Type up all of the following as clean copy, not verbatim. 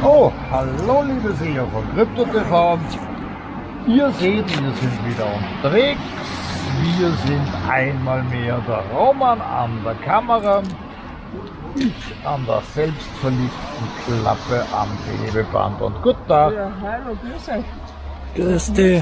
Oh, hallo liebe Seher von Krypto.tv. Ihr seht, wir sind wieder unterwegs. Wir sind einmal mehr der Roman an der Kamera. Ich an der selbstverliebten Klappe am Klebeband. Und guten Tag. Ja, hallo, grüß euch. Grüß dich.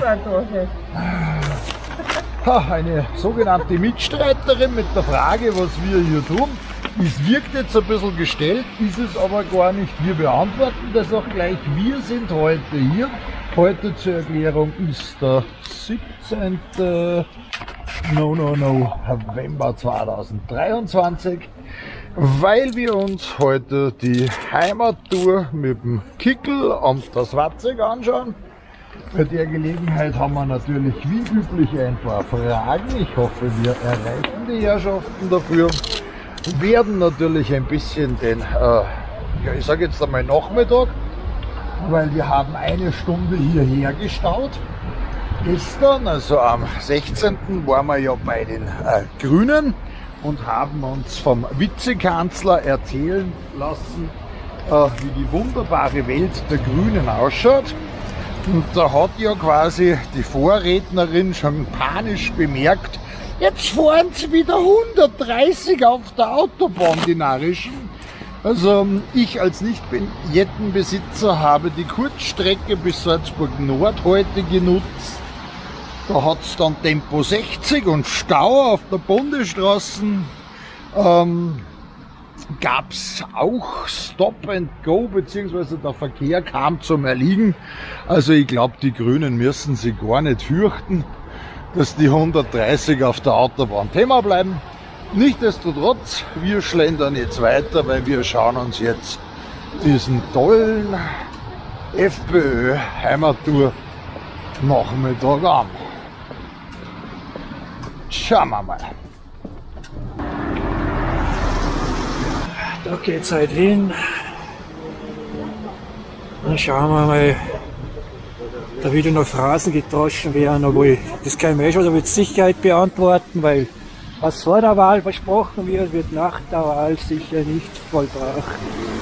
Eine sogenannte Mitstreiterin mit der Frage, was wir hier tun. Es wirkt jetzt ein bisschen gestellt, ist es aber gar nicht. Wir beantworten das auch gleich. Wir sind heute hier. Heute zur Erklärung ist der 17. November 2023, weil wir uns heute die Heimattour mit dem Kickel und das Watzig anschauen. Bei der Gelegenheit haben wir natürlich wie üblich ein paar Fragen. Ich hoffe, wir erreichen die Herrschaften dafür. Werden natürlich ein bisschen den, ich sage jetzt einmal Nachmittag, weil wir haben eine Stunde hierher gestaut. Gestern, also am 16. waren wir ja bei den Grünen und haben uns vom Vizekanzler erzählen lassen, wie die wunderbare Welt der Grünen ausschaut. Und da hat ja quasi die Vorrednerin schon panisch bemerkt, jetzt fahren sie wieder 130 auf der Autobahn, die Narrischen. Also ich als Nicht-Jettenbesitzer habe die Kurzstrecke bis Salzburg Nord heute genutzt. Da hat es dann Tempo 60 und Stau auf der Bundesstraßen. Gab es auch Stop and Go, beziehungsweise der Verkehr kam zum Erliegen. Also ich glaube, die Grünen müssen sich gar nicht fürchten, dass die 130 auf der Autobahn Thema bleiben. Nichtsdestotrotz, wir schlendern jetzt weiter, weil wir schauen uns jetzt diesen tollen FPÖ Heimattour Nachmittag an. Schauen wir mal. Da geht's halt hin. Dann schauen wir mal, da wieder noch Phrasen getauscht werden, obwohl das kann ich schon mit Sicherheit beantworten, weil was vor der Wahl versprochen wird, wird nach der Wahl sicher nicht vollbracht.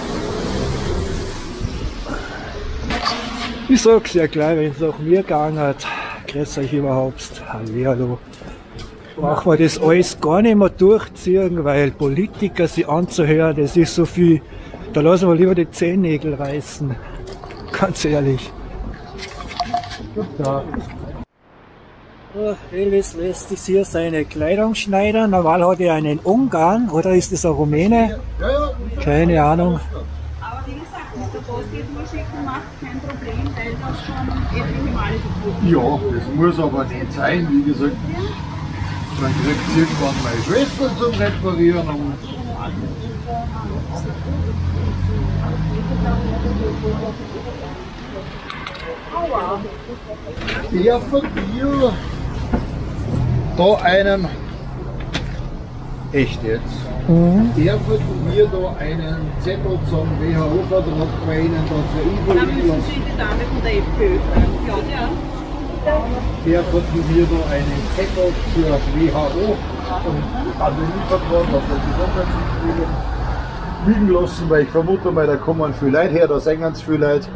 Ich sag's ja gleich, wenn es nach mir gegangen hat, grüß euch überhaupt, hallihallo. Brauchen wir das alles gar nicht mehr durchziehen, weil Politiker sie anzuhören, das ist so viel, da lassen wir lieber die Zehennägel reißen, ganz ehrlich. Elvis lässt sich hier seine Kleidung schneidern. Normal hat er einen Ungarn, oder ist das ein Rumäne? Keine Ahnung. Aber wie gesagt, mit der Post jetzt nur schicken macht kein Problem, weil das schon etliche Male geprüft wird. Ja, das muss aber nicht sein, wie gesagt. Man kriegt irgendwann meine Schwester zum Reparieren und der von dir da einen, echt jetzt, der von mir da einen Zettel zum WHO-Vertrag bei Ihnen da zur Info Da müssen lassen. Sie die Dame von der FPÖ fragen. Claudia? Der von mir da einen Zettel zur WHO und Pandemievertrag auf der Gesundheitsentwicklung liegen lassen, weil ich vermute mal, da kommen viele Leute her, da singen sie viele Leute.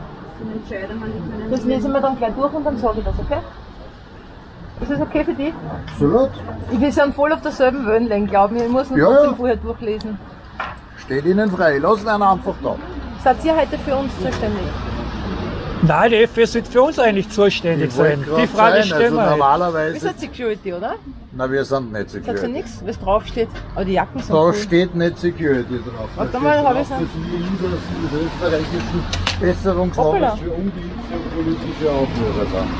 Das lesen wir dann gleich durch und dann sage ich das, okay? Ist das okay für dich? Absolut. Wir sind voll auf derselben Wellenlänge, glaube ich. Ich muss noch Ja, trotzdem ja. vorher durchlesen. Steht Ihnen frei, lassen einen einfach da. Seid ihr heute für uns zuständig? Nein, die FPÖ wird für uns eigentlich zuständig sein. Die Frage stellen wir. Also Wir normalerweise. sind Security, oder? Na, wir sind nicht Sagt ihr Security. nichts, was draufsteht? Aber die Jacken sind Da cool. steht nicht Security drauf. Da Warte steht mal, hab drauf, ich's noch? dass wir des österreichischen Besserungsrats Hoppala. für ungeimpfte und politische Aufrührer sind.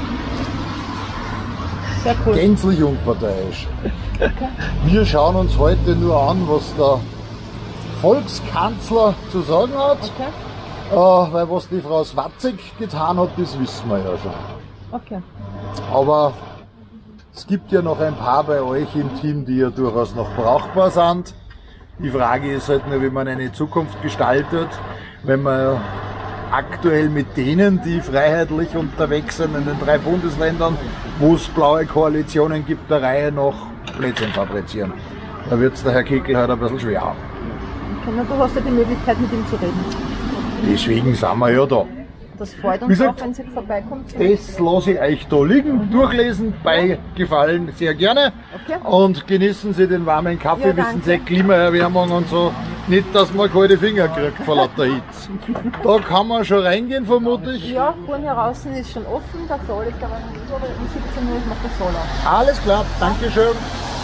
Sehr cool. Gänzlich unparteiisch. Wir schauen uns heute nur an, was der Volkskanzler zu sagen hat. Okay. Weil was die Frau Swatzig getan hat, das wissen wir ja schon. Okay. Aber es gibt ja noch ein paar bei euch im Team, die ja durchaus noch brauchbar sind. Die Frage ist halt nur, wie man eine Zukunft gestaltet, wenn man aktuell mit denen, die freiheitlich unterwegs sind in den 3 Bundesländern, wo es blaue Koalitionen gibt, der Reihe nach Blödsinn fabrizieren. Da wird es der Herr Kickel halt ein bisschen schwer haben. Okay, na, du hast ja die Möglichkeit, mit ihm zu reden. Deswegen sind wir ja da. Das freut Wie uns auch, gesagt, wenn Sie vorbeikommt. Das lasse ich euch da liegen, durchlesen, bei Gefallen sehr gerne. Okay. Und genießen Sie den warmen Kaffee, Ja, wissen danke. Sie, Klimaerwärmung und so. Nicht, dass man kalte Finger kriegt vor lauter Hitze. Da kann man schon reingehen, vermute ich. Ja, vorne heraus ist schon offen, der Saal ist aber noch nicht, aber um 17 Uhr macht der Saal auf. Alles klar, Dankeschön.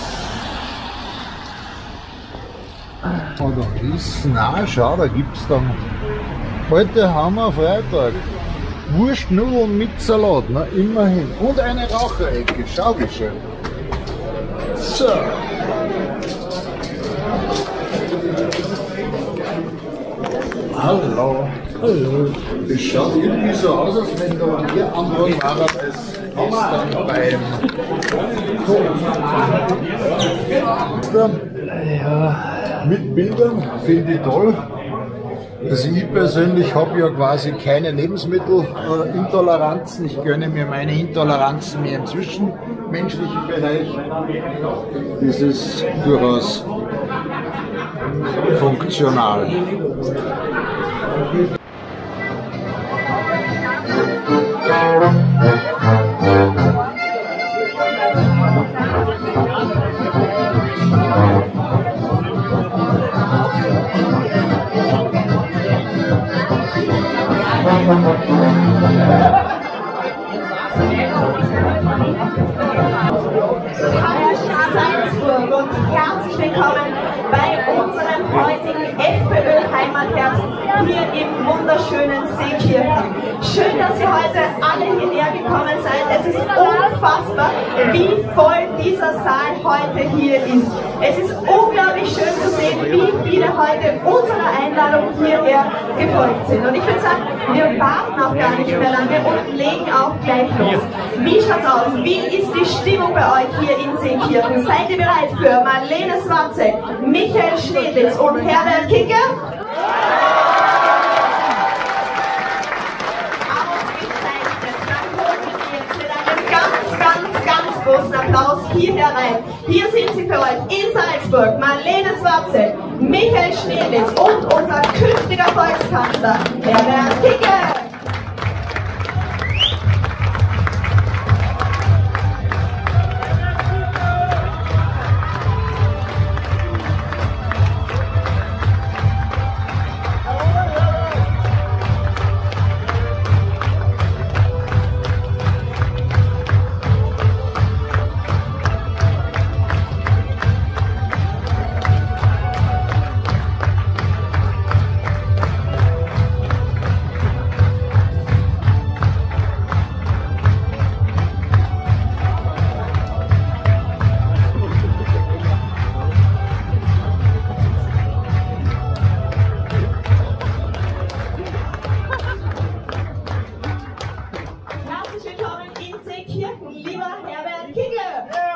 Und da ist, na schau, da gibt's dann. Heute haben wir Freitag. Wurstnudeln mit Salat, na immerhin. Und eine Raucherecke, schau wie schön. So. Hallo. Hallo. Das schaut irgendwie so aus, als wenn da mehr Andrang war als gestern beim ja. Mit Bildern, finde ich toll. Also ich persönlich habe ja quasi keine Lebensmittelintoleranzen. Ich gönne mir meine Intoleranzen mehr im zwischenmenschlichen Bereich. Das ist durchaus funktional. Salzburg und herzlich willkommen bei unserem heutigen FPÖ-Heimatherbst hier im wunderschönen Seekirchen. Schön, dass ihr heute alle hierher gekommen seid. Es ist unfassbar, wie voll dieser Saal heute hier ist. Es ist unglaublich schön zu sehen, wie viele heute unserer Einladung hierher gefolgt sind. Und ich würde sagen, wir warten auch gar nicht mehr lange und legen auch gleich los. Wie schaut's aus? Wie ist die Stimmung bei euch hier in Seekirchen? Seid ihr bereit für Marlene Swarzek, Michael Schneedlitz und Herbert Kicke? Ausgezeichnet. Dann holen wir sie jetzt mit einem ganz großen Applaus hier herein. Hier sind sie für euch in Salzburg, Marlene Swarzek, Michael Schneedlitz und unser künftiger Volkskanzler, Herbert Kicke. Herzlich willkommen in Seekirchen, lieber Herbert Kicke.